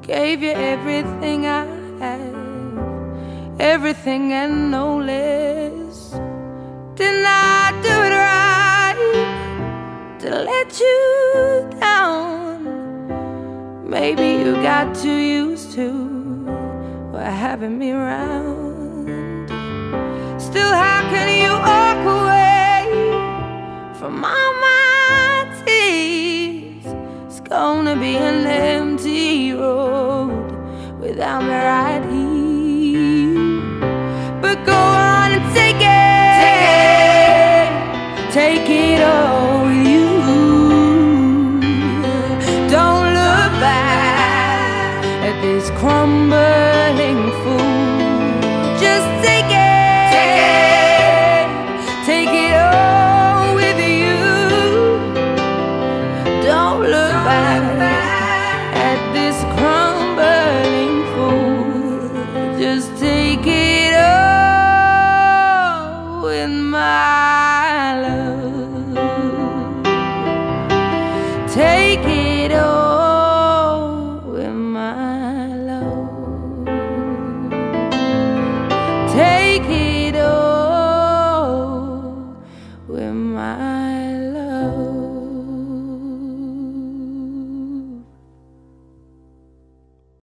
Gave you everything I have, everything and no less. Didn't I do it right to let you down? Maybe you got too used to having me around. Still, how can you walk away from all my tears? It's gonna be an empty road without me right here. But go on and take it all with you. Don't look back at this crumbling fool. Just take it all with you. Don't look back at this crumbling fool. Just take it all with my love. Take it all with my love. Take it